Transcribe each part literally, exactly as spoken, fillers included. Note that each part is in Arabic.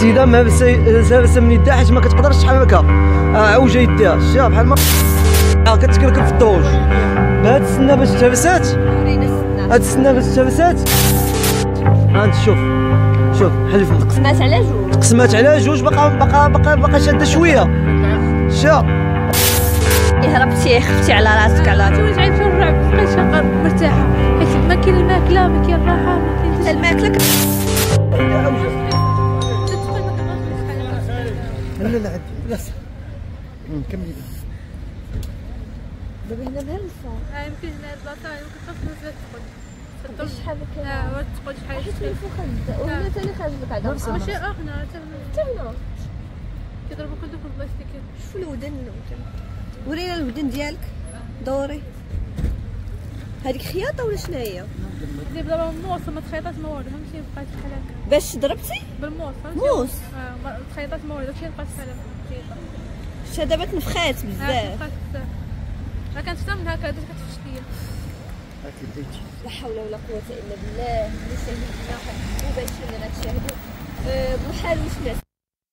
السيده مهبسه من يدها حيت ما كتقدرش تحركها، عوجه يديها شتيها بحال ما كتكركب في الدروج. بهاد السنه باش تهبسات، هاد السنه باش تهبسات هانت شوف شوف حل فمك، تقسمات على جوج، تقسمات على جوج، باقا باقا باقا باقا شاده شويه. شا هربتي خفتي على راسك على راسك. واش عيب نرجع بقيت شاقه مرتاحه حيت ما كاين الماكله ما كاين الراحه ما كاين حتى الماكله. لا لا عاد بلاص نكمل دابا هنا مهلسه. اه يمكن هنا البلاصه يمكن خاص الناس تدخل شحال كاين اه تدخل شحال حيت فين خد ولا ثاني خارج لك عاد ماشي اخنا حتى هنا كيضربوا كل دوك البلايص اللي كاين. شوف الودن، ورينا الودن ديالك دوري. هذيك خياطه ولا شناهي؟ دابا موس ما تخيطات ما والو، فهمتي بقات بحال هكا. باش ضربتي بالموس فهمتي. موس اه ما تخيطات ما والو، داكشي بقات بحال هكا. شتا دابا تنفخات بزاف. اه بقات بزاف. ما كانت حتى من هكا درت كتفشت ليا. لا حول ولا قوه الا بالله. اللي شاهدنا مباشر اللي غتشاهدوا بحال واش ناس.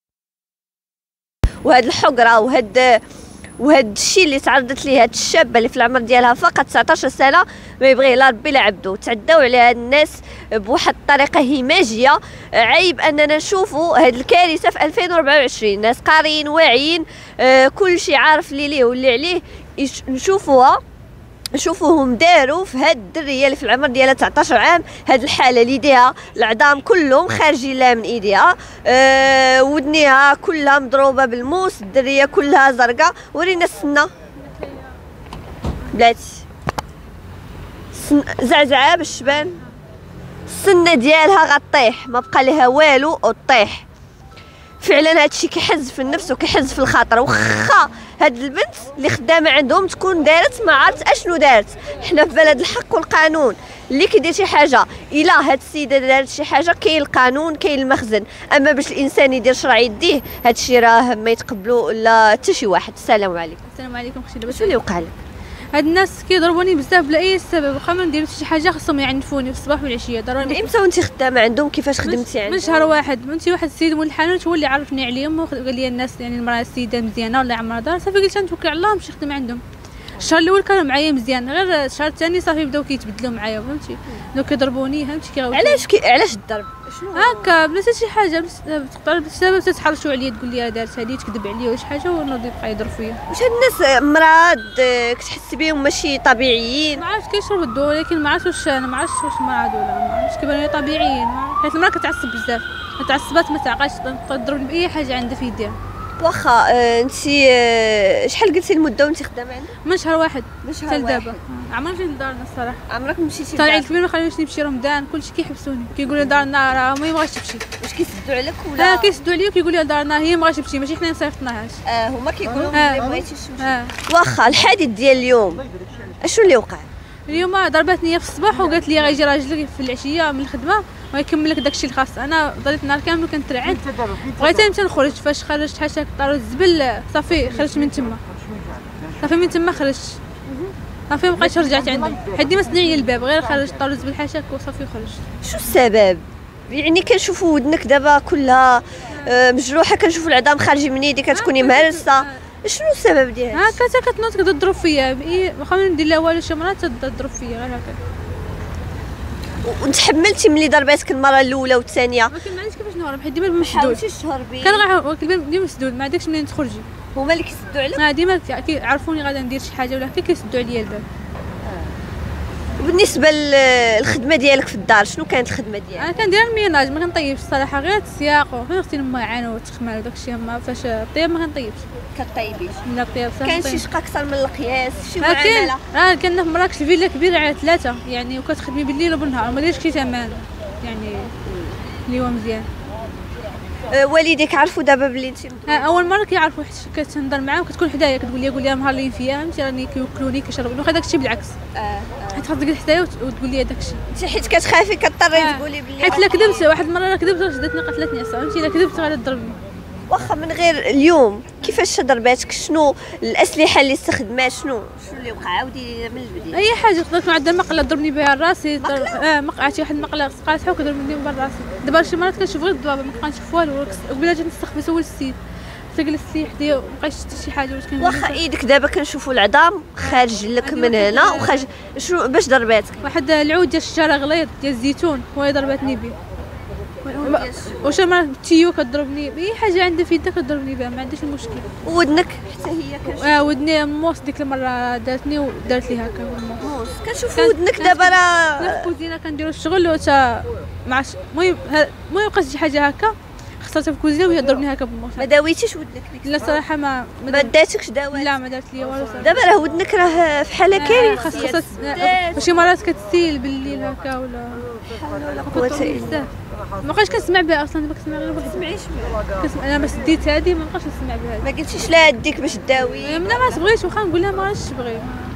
وهاد الحقره وهاد وهاد الشيء اللي تعرضت ليه هاد الشابه اللي في العمر ديالها فقط تسعطاش سنه ما يبغيه لا ربي لا عبدو. تعداو على هاد الناس بواحد الطريقه هماجيه. عيب اننا نشوفوا هاد الكارثه في ألفين وأربعة وعشرين. ناس قاريين واعيين، آه كل شيء عارف اللي ليه واللي عليه. نشوفوها نشوفوهم داروا في هاد الدريه اللي في العمر ديالها تسعطاش عام هاد الحاله اللي يديها العظام كلهم خارجين لها من ايديها، أه ودنيها كلها مضروبه بالموس، الدريه كلها زرقاء. ورينا السنه بلاتي زعزعه بالشبان، السنه ديالها غطيح ما بقى لها والو وطيح. فعلا هادشي كيحز في النفس وكيحز في الخاطر. واخا هاد البنت اللي خدامه عندهم تكون دارت ما عرفت اشنو دارت، حنا في بلد الحق والقانون. اللي كيدير شي حاجه الا هاد السيده دارت شي حاجه كاين القانون كاين المخزن. اما باش الانسان يدير شرع يديه هادشي راه ما يتقبلو لا حتى شي واحد. السلام عليكم. السلام عليكم اختي. دابا شنو اللي وقع لك؟ هاد الناس كيضربوني بزاف بلا اي سبب، واخا ما ندير شي حاجه خصهم يعنفوني في الصباح والعشيه. ضروري. امتى وانت خدامه عندهم؟ كيفاش خدمتي عندهم؟ من شهر واحد. فهمتي واحد السيد مول الحانوت هو اللي عرفني عليهم وقال لي الناس يعني المراه السيده مزيانه والله يعمرها دار. صافي قلت نتوكل على الله نمشي نخدم عندهم. الشهر الاول كانوا معايا مزيان، غير الشهر الثاني صافي بداو كيتبدلوا معايا فهمتي. بداو كيضربوني فهمتي كيغاوتوني. علاش كي علاش الضرب؟ شنو هكا بلا حتى شي حاجه تقدر بسبب تتحرشوا عليا تقول لي دارت هذه تكذب عليا ولا شي حاجه ونوض يبقى يضرب فيا. واش هاد الناس مرض كتحس بهم ماشي طبيعيين؟ ما عرفتش كيشربوا الدواء ولكن ما عرفتش واش انا ما عرفتش واش مرض ولا ما عرفتش كيبانوا لي طبيعيين. حيت المراه كتعصب بزاف، تعصبات ما تعقلش تضربني باي حاجه عندها في يديها. واخا آه انت آه شحال قلتي المده وانت خدامه عندهم؟ من شهر واحد من شهر حتى واحد. دابا عمري مشيت لدارنا الصراحه. عمرك مشيتي طالع الكبير ما خليونيش نمشي رمضان كلشي كيحبسوني كيقولوا دارنا راه ما يبغاش تمشي. واش كيسدوا عليك ولا؟ لا كيسدوا عليا وكيقولوا دارنا هي ما بغاش تمشي ماشي حنا مصيفطناهاش. اه هما كيقولوا آه. ما بغيتيش تمشي. آه. واخا الحادث ديال اليوم اشنو اللي وقع؟ اليوم ضربتني في الصباح وقالت لي غيجي راجلك في العشيه من الخدمه ويكمل لك داكشي الخاص. انا ضليت النهار كامل وكنترعد، بغيت نمشي نخرج. فاش خرجت حاشاك طاروا الزبل صافي خرجت من تما. صافي من تما خرجت صافي مابقيتش رجعت عندي حيت ديما سدني عليا الباب غير خرجت طاروا الزبل حاشاك وصافي خرجت. شو السبب؟ يعني كنشوفوا ودنك دابا كلها مجروحه، كنشوفوا العظام خارجين من يديك كتكوني مهرسه. شنو السبب ديالها؟ هكا كتنوض كتضرب فيا واخا ما ندير لها والو شي مرات تضرب فيا غير هكا. وتحملتي ملي ضرباتك المره الاولى والثانيه؟ ولكن ما عرفتش كيفاش نهرب حيت ديما مسدود. حاولتيش تهربي؟ كان غير ديما مسدود ما عندكش منين تخرجي. هما اللي كيسدوا عليك؟ اه ديما كيعرفوني غادا ندير شي حاجه ولا هكا كيسدوا عليا الباب. وبالنسبه للخدمه ديالك في الدار شنو كانت الخدمه ديالك؟ انا كندير الميناج ما كنطيبش الصراحه، غير السياق وغير غسيل الماعن والتخمال وداكشي. ما فاش الطياب ما كنطيبش. كطيبيش؟ لا الطياب صافي. كان شي شقه اكثر من القياس شي معامله؟ معامله؟ اه كنا في مراكش الفيلا كبيره على ثلاثه يعني وكتخدمي بالليل وبالنهار وما دايرش شي ثمن يعني اللي هو مزيان. أه والديك عرفوا دابا بلي انت؟ اه اول مره كيعرفوا حيت كتهضر معاهم كتكون حدايا كتقول لي قول لي مهارلين فيا فهمتي راني كيوكلوني كيشربوني واخا داكشي بالعكس. اه حيت خاصك تجي حدايا وتقول لي داكشي. انت حيت كتخافي كضطري آه. تقولي بلي حيت لا كذبت واحد المره لا كذبت شدتني قتلتني اصلا فهمتي. لا كذبت غادي تضربني. واخا من غير اليوم كيفاش ضرباتك؟ شنو الاسلحه اللي استخدمات؟ شنو شنو اللي وقع؟ عاودي من البدايه. اي حاجه تقدر تكون عندها المقله ضربني بها راسي. اه مقعتي واحد المقله سقاتها وكضربني براسي. دابا شي مرات كنشوف غير الضبابه ما كنشوف والو. قبيله جات نستخبى سول السيد تجلس لي حدايا ومبقاش شفت شي حاجه واش كان واخا ايدك دابا كنشوفوا العظام خارج لك من هنا وخارج شنو باش ضرباتك؟ واحد العود ديال الشجره غليظ ديال الزيتون هو اللي ضرباتني به. واش مرات التيو كضربني باي حاجه عندها في يدها كضربني بها ما عنديش المشكل. ودنك حتى هي كنشوف اه ودني موس ديك المره دارتني ودارت لي هكا موس كنشوف ودنك دابا راه في الكوزينه كنديروا الشغل وتا مع المهم المهم بقات شي حاجه هكا خسرتها في الكوزينه وهي ضربني هكا بالموس. ما داويتيش ودنك ديك لا صراحه ما ما داتكش دواء؟ لا ما دارت لي والو. دابا راه ودنك راه فحال كارثه. خاص خاص شي مرات كتسيل بالليل هكا ولا حول ولا قوه الا بالله. ما بقاش كنسمع بها اصلا دابا كنسمع غير واحد. تسمعيش بها؟ كنسمع انا ما سديت هذه ما بقاش نسمع بها. ما قلتيش لا ديك باش داوي؟ لا ما تبغيش واخا نقول لها ما غاديش تبغي.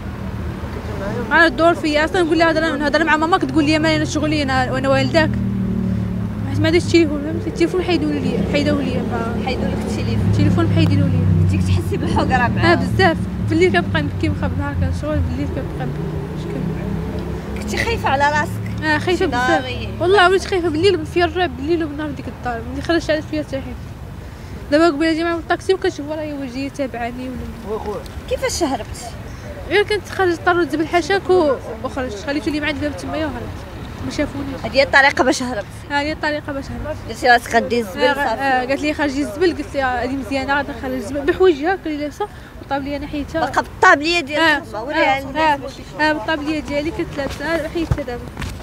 انا الدور فيا اصلا نقول لها هضر نهضر مع ماماك تقول لي ما انا شغلي انا وانا والداك حيت ما عنديش التليفون. التليفون حيدوه لي حيدوه لي حيدوا لك التليفون. التليفون حيدينوه لي. كنتي كتحسي بالحقره معاه؟ اه بزاف. في الليل كنبقى نبكي واخا بالنهار كنشغل بالليل كنبقى نبكي. كنتي خايفه على راسك؟ اه خايفه بزاف والله وليت خايفه بالليل فيا الرعب بالليل وبالنهار ديك الدار ملي خرجت عاد فيها تاحيت. دابا قبيله جا معايا الطاكسي وكنشوف ورايا وجهي تابعني ولا كيفاش هربتي؟ غير كنت خرجت طرت زبل حاشاك وخرجت خليتو لي مع الباب تمايا وهربت ما شافونيش. هذه هي الطريقه باش هربتي؟ ها هي الطريقه باش هربت. درتي راسك غدي الزبل آه صافي؟ آه قالت لي خرجي الزبل قلت لها هذه مزيانه غادي نخرج الزبل بحوايجها كلي لابسه والطابليه نحيتها باقا بالطابليه ديال آه الخدمه وريها للناس باش اه بالطابليه ديالي كنت لابسه حيدتها دابا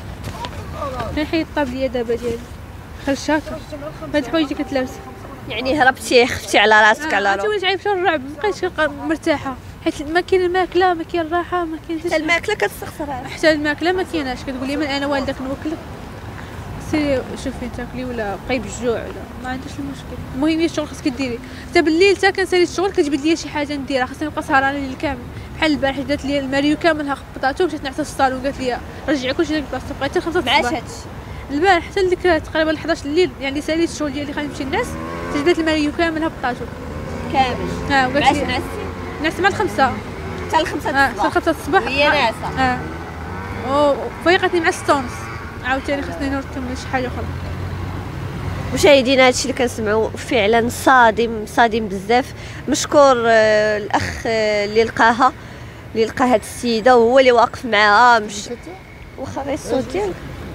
نحيد الطابليه دابا ديالي خرجت هكا هاد الحوايج كنت لابسه. يعني هربتي خفتي على راسك؟ آه على روحك وليت عايشه الرعب مابقيتش مرتاحه حيت ما كاين الماكله ما كاين الراحه ما كاين حتى الماكله كتستخسرها. حتى الماكله ما كايناش كتقولي من انا والدك نوكلك سيري شوفي تاكلي ولا بقاي بالجوع ولا ما عنديش المشكل. المهم هي الشغل خاصك ديري حتى بالليل حتى كنسالي الشغل كتجبد لي شي حاجه نديرها خاصني نبقى سهرانه الليل كامل. بحال البارح دات لي الماريو كامل خبطاتو ومشيت نعس في الصالون قالت لي رجعي كلشي لك بلاصتو بقيت حتى خمسة معاش الصباح. هادشي البارح حتى ديك تقريبا حداش الليل يعني ساليت الشغل ديالي خليت نمشي نعس جبدات الماريو كامل هبطاتو كامل. اه وقالت معاش لي نعستي نعس مع الخمسة حتى الخمسة اه الصباح؟ حتى الخمسة الصباح وهي ناعسه. اه وفيقتني مع ستة ونص عاوتاني خاصني نكمل شي حاجه اخرى. مشاهدينا هادشي اللي كنسمعوا فعلا صادم صادم بزاف. مشكور آه الاخ آه اللي لقاها اللي لقى هاد السيده وهو اللي واقف معاها مش واخا غير الصوت ديالك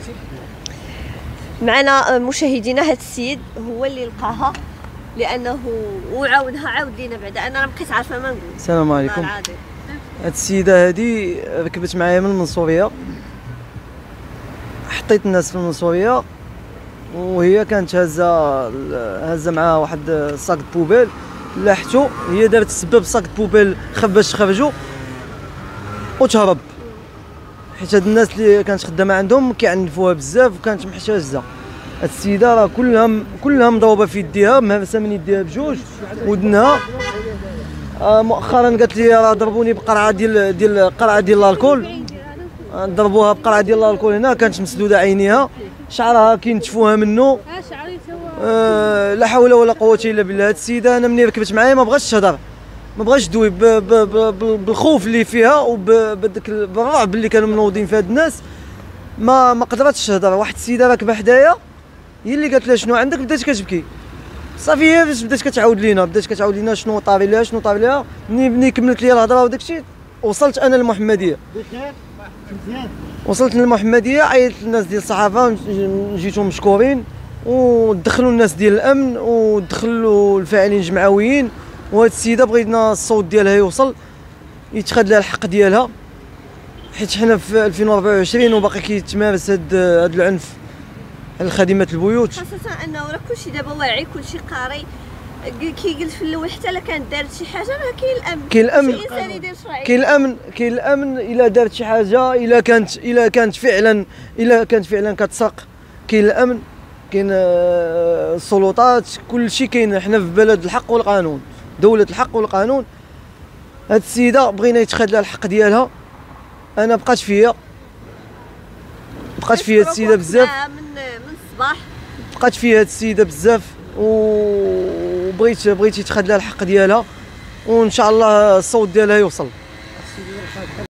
معنا. مشاهدينا هاد السيد هو اللي لقاها لانه وعاودها عاود لينا بعدا انا بقيت عارفه ما نقول. السلام عليكم. هاد السيده هادي ركبت معايا من المنصوريه حطيت الناس في المنصوريه وهي كانت هازه هازه معاها واحد صاك بوبيل لاحتو هي دارت السبب صاك بوبيل خف باش تخرجو وتهرب حيت هاد الناس اللي كانت خدامه عندهم كيعنفوها بزاف وكانت محتاجه. هاد السيده راه كلها كلها مضروبه في يديها مهرسه من يديها بجوج ودنها. آه مؤخرا قالت لي راه ضربوني بقرعه ديال ديال قرعه ديال الكول ضربوها بقرعه ديال الكول هنا كانت مسدوده عينيها شعرها كينتفوها منه. اه شعري آه لا حول ولا قوه الا بالله. هاد السيده انا ملي ركبت معايا ما بغاتش تهضر ما بغاش دوي بالخوف اللي فيها وبداك بالرعب اللي كانوا منوضين في هاد الناس ما ما قدرتش تهضر. واحد السيده راكبه حدايا هي اللي قالت لها شنو عندك بدات كتبكي صافي هي باش بدات كتعاود لينا بدات كتعاود لينا شنو طاري لها شنو طاري لها. ملي ملي كملت لي الهضره وداك الشيء وصلت انا للمحمديه. وصلت للمحمديه عيطت للناس ديال الصحافه جيتهم مشكورين ودخلوا الناس ديال الامن ودخلوا الفاعلين الجمعويين. وهاد السيده بغينا الصوت ديالها يوصل يتخذ لها الحق ديالها حيت حنا في ألفين وأربعة وعشرين وباقي كيتمارس هاد هاد العنف على خادمات البيوت. خاصة انه راه كلشي دابا واعي كلشي قاري. كي قلت في الاول حتى الا كانت دارت شي حاجه راه كاين الامن كاين الامن شي انسان يدير شرعي كاين الامن كاين الامن الا دارت شي حاجه الا كانت الا كانت فعلا الا كانت فعلا كتسرق كاين الامن كاين السلطات كلشي كاين. حنا في بلد الحق والقانون دوله الحق والقانون. هاد السيده بغينا يتخذ لها الحق ديالها. انا بقات فيا بقات فيا هاد السيده بزاف من من الصباح بقات فيا هاد السيده بزاف وبغيت بغيت يتخذ لها الحق ديالها وان شاء الله الصوت ديالها يوصل.